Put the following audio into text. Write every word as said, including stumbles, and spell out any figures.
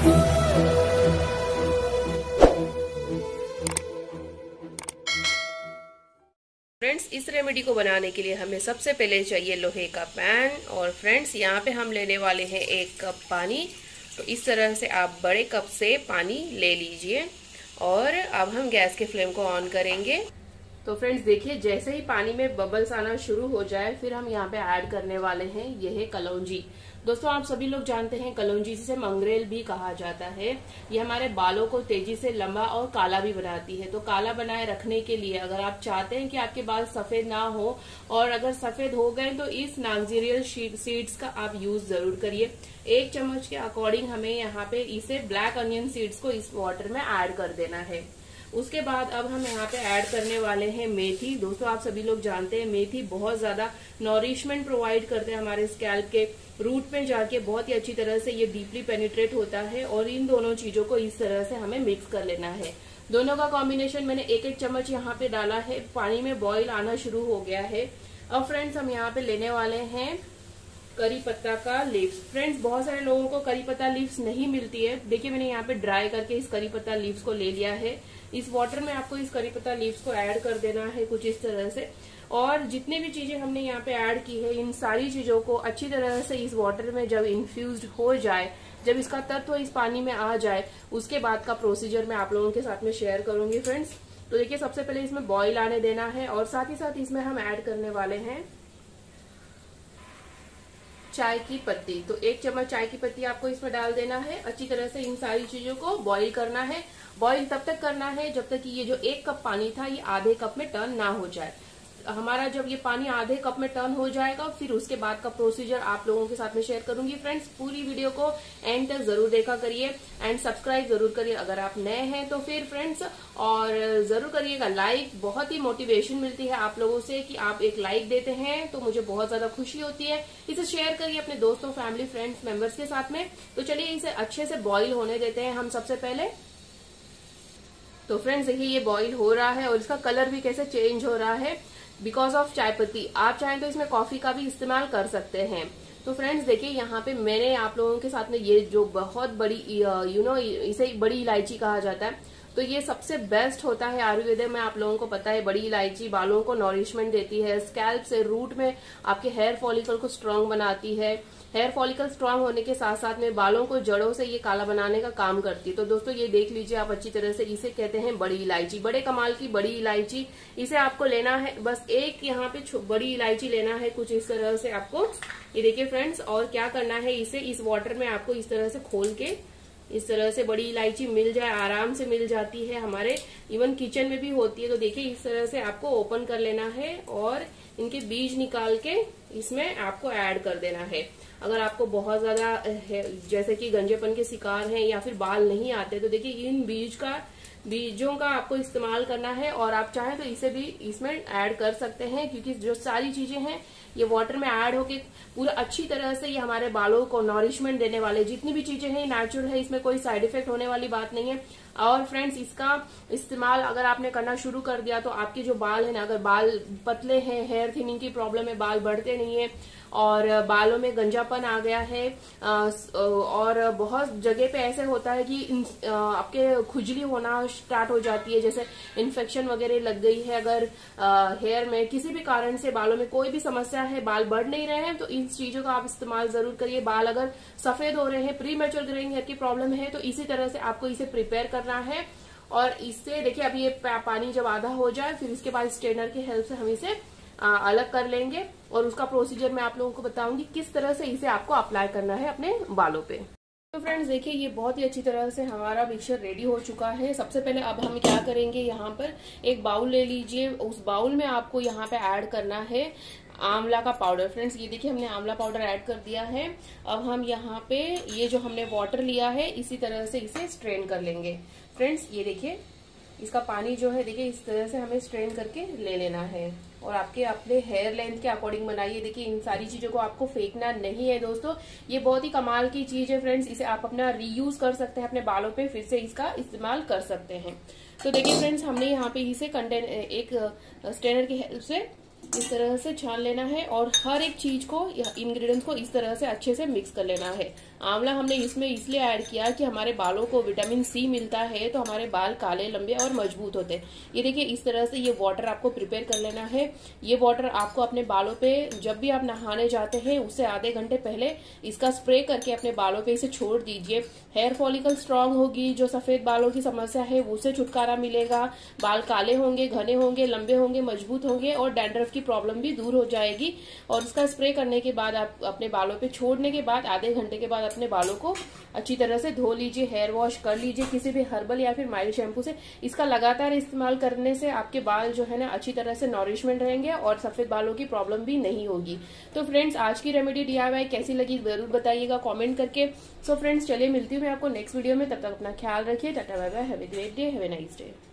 Friends, इस remedy को बनाने के लिए हमें सबसे पहले चाहिए लोहे का पैन। और फ्रेंड्स, यहाँ पे हम लेने वाले हैं एक कप पानी। तो इस तरह से आप बड़े कप से पानी ले लीजिए और अब हम गैस के फ्लेम को ऑन करेंगे। तो फ्रेंड्स देखिए, जैसे ही पानी में बबल्स आना शुरू हो जाए फिर हम यहाँ पे ऐड करने वाले हैं ये है कलौंजी। दोस्तों, आप सभी लोग जानते हैं कलौंजी जिसे मंगरेल भी कहा जाता है। ये हमारे बालों को तेजी से लंबा और काला भी बनाती है। तो काला बनाए रखने के लिए अगर आप चाहते हैं कि आपके बाल सफेद ना हो और अगर सफेद हो गए तो इस नागजीरियल सीड्स का आप यूज जरूर करिए। एक चम्मच के अकॉर्डिंग हमें यहाँ पे इसे ब्लैक अनियन सीड्स को इस वाटर में ऐड कर देना है। उसके बाद अब हम यहाँ पे ऐड करने वाले हैं मेथी। दोस्तों, आप सभी लोग जानते हैं मेथी बहुत ज्यादा नॉरिशमेंट प्रोवाइड करते हैं हमारे स्कैल्प के रूट में जाके, बहुत ही अच्छी तरह से ये डीपली पेनिट्रेट होता है। और इन दोनों चीजों को इस तरह से हमें मिक्स कर लेना है। दोनों का कॉम्बिनेशन मैंने एक एक चम्मच यहाँ पे डाला है। पानी में बॉईल आना शुरू हो गया है। अब फ्रेंड्स, हम यहाँ पे लेने वाले हैं करी पत्ता का लीव्स। फ्रेंड्स, बहुत सारे लोगों को करी पत्ता लीव्स नहीं मिलती है। देखिए, मैंने यहाँ पे ड्राई करके इस करी पत्ता लीव्स को ले लिया है। इस वाटर में आपको इस करी पत्ता लीव्स को ऐड कर देना है कुछ इस तरह से। और जितने भी चीजें हमने यहाँ पे ऐड की है, इन सारी चीजों को अच्छी तरह से इस वाटर में जब इन्फ्यूज्ड हो जाए, जब इसका तत्व इस पानी में आ जाए, उसके बाद का प्रोसीजर मैं आप लोगों के साथ में शेयर करूंगी। फ्रेंड्स, तो देखिए, सबसे पहले इसमें बॉईल आने देना है और साथ ही साथ इसमें हम ऐड करने वाले हैं चाय की पत्ती। तो एक चम्मच चाय की पत्ती आपको इसमें डाल देना है। अच्छी तरह से इन सारी चीजों को बॉईल करना है। बॉईल तब तक करना है जब तक कि ये जो एक कप पानी था ये आधे कप में टर्न ना हो जाए। हमारा जब ये पानी आधे कप में टर्न हो जाएगा फिर उसके बाद का प्रोसीजर आप लोगों के साथ में शेयर करूंगी। फ्रेंड्स, पूरी वीडियो को एंड तक जरूर देखा करिए एंड सब्सक्राइब जरूर करिए अगर आप नए हैं तो फिर फ्रेंड्स, और जरूर करिएगा लाइक। बहुत ही मोटिवेशन मिलती है आप लोगों से कि आप एक लाइक देते हैं तो मुझे बहुत ज्यादा खुशी होती है। इसे शेयर करिए अपने दोस्तों, फैमिली, फ्रेंड्स, मेंबर्स के साथ में। तो चलिए इसे अच्छे से बॉईल होने देते हैं हम सबसे पहले। तो फ्रेंड्स देखिए, ये बॉईल हो रहा है और इसका कलर भी कैसे चेंज हो रहा है बिकॉज ऑफ चाय पत्ती। आप चाहें तो इसमें कॉफी का भी इस्तेमाल कर सकते हैं। तो फ्रेंड्स देखिए, यहाँ पे मैंने आप लोगों के साथ में ये जो बहुत बड़ी यू नो इसे बड़ी इलायची कहा जाता है, तो ये सबसे बेस्ट होता है आयुर्वेद में। आप लोगों को पता है, बड़ी इलायची बालों को नॉरिशमेंट देती है, स्कैल्प से रूट में आपके हेयर फॉलिकल को स्ट्रांग बनाती है। हेयर फॉलिकल स्ट्रांग होने के साथ साथ में बालों को जड़ों से ये काला बनाने का काम करती है। तो दोस्तों, ये देख लीजिए आप अच्छी तरह से, इसे कहते हैं बड़ी इलायची, बड़े कमाल की बड़ी इलायची। इसे आपको लेना है, बस एक यहाँ पे बड़ी इलायची लेना है कुछ इस तरह से आपको। ये देखिए फ्रेंड्स, और क्या करना है, इसे इस वाटर में आपको इस तरह से खोल के, इस तरह से बड़ी इलायची मिल जाए, आराम से मिल जाती है, हमारे इवन किचन में भी होती है। तो देखिए, इस तरह से आपको ओपन कर लेना है और इनके बीज निकाल के इसमें आपको ऐड कर देना है। अगर आपको बहुत ज्यादा जैसे कि गंजेपन के शिकार हैं या फिर बाल नहीं आते तो देखिए, इन बीज का बीजों का आपको इस्तेमाल करना है। और आप चाहें तो इसे भी इसमें ऐड कर सकते हैं, क्योंकि जो सारी चीजें हैं ये वाटर में ऐड होके पूरा अच्छी तरह से ये हमारे बालों को नॉरिशमेंट देने वाले जितनी भी चीजें हैं नेचुरल है, इसमें कोई साइड इफेक्ट होने वाली बात नहीं है। और फ्रेंड्स, इसका इस्तेमाल अगर आपने करना शुरू कर दिया तो आपके जो बाल है ना, अगर बाल पतले हैं, हेयर थिनिंग की प्रॉब्लम है, बाल बढ़ते नहीं है और बालों में गंजापन आ गया है, और बहुत जगह पे ऐसे होता है कि आपके खुजली होना स्टार्ट हो जाती है, जैसे इन्फेक्शन वगैरह लग गई है, अगर हेयर में किसी भी कारण से बालों में कोई भी समस्या है, बाल बढ़ नहीं रहे हैं, तो इन चीजों का आप इस्तेमाल जरूर करिए। बाल अगर सफेद हो रहे हैं, प्री मैच्योर ग्रेइंग हेयर की प्रॉब्लम है, तो इसी तरह से आपको इसे प्रिपेयर करना है। और इससे देखिए, अब ये पानी जब आधा हो जाए फिर इसके बाद स्ट्रेनर की हेल्प से हम इसे आ, अलग कर लेंगे और उसका प्रोसीजर मैं आप लोगों को बताऊंगी किस तरह से इसे आपको अप्लाई करना है अपने बालों पे। तो फ्रेंड्स देखिए, ये बहुत ही अच्छी तरह से हमारा मिक्सचर रेडी हो चुका है। सबसे पहले अब हम क्या करेंगे, यहाँ पर एक बाउल ले लीजिए। उस बाउल में आपको यहाँ पे ऐड करना है आंवला का पाउडर। फ्रेंड्स ये देखिए, हमने आंवला पाउडर ऐड कर दिया है। अब हम यहाँ पे ये जो हमने वाटर लिया है इसी तरह से इसे स्ट्रेन कर लेंगे। फ्रेंड्स ये देखिए, इसका पानी जो है देखिए इस तरह से हमें स्ट्रेन करके ले लेना है और आपके अपने हेयर लेंथ के अकॉर्डिंग बनाइए। देखिए, इन सारी चीजों को आपको फेंकना नहीं है दोस्तों, ये बहुत ही कमाल की चीज है फ्रेंड्स। इसे आप अपना रीयूज कर सकते हैं, अपने बालों पे फिर से इसका इस्तेमाल कर सकते हैं। तो देखिए फ्रेंड्स, हमने यहाँ पे इसे कंटेन एक स्ट्रेनर की हेल्प से इस तरह से छान लेना है और हर एक चीज को, इंग्रेडिएंट्स को इस तरह से अच्छे से मिक्स कर लेना है। आंवला हमने इसमें इसलिए ऐड किया कि हमारे बालों को विटामिन सी मिलता है, तो हमारे बाल काले, लंबे और मजबूत होते हैं। ये देखिए इस तरह से ये वाटर आपको प्रिपेयर कर लेना है। ये वाटर आपको अपने बालों पे जब भी आप नहाने जाते हैं उससे आधे घंटे पहले इसका स्प्रे करके अपने बालों पे इसे छोड़ दीजिए। हेयर फॉलिकल स्ट्रांग होगी, जो सफेद बालों की समस्या है उससे छुटकारा मिलेगा, बाल काले होंगे, घने होंगे, लंबे होंगे, मजबूत होंगे और डैंड्रफ की प्रॉब्लम भी दूर हो जाएगी। और इसका स्प्रे करने के बाद आप अपने बालों पे छोड़ने के बाद आधे घंटे के बाद अपने बालों को अच्छी तरह से धो लीजिए, हेयर वॉश कर लीजिए किसी भी हर्बल या फिर माइल्ड शैम्पू से। इसका लगातार इस्तेमाल करने से आपके बाल जो है ना अच्छी तरह से नॉरिशमेंट रहेंगे और सफेद बालों की प्रॉब्लम भी नहीं होगी। तो फ्रेंड्स, आज की रेमेडी डीआईवाई कैसी लगी जरूर बताइएगा कमेंट करके। सो फ्रेंड्स, चलिए मिलती हूँ मैं आपको नेक्स्ट वीडियो में, तब तक अपना ख्याल रखिए। Tata bye bye, have a great day, have a nice day.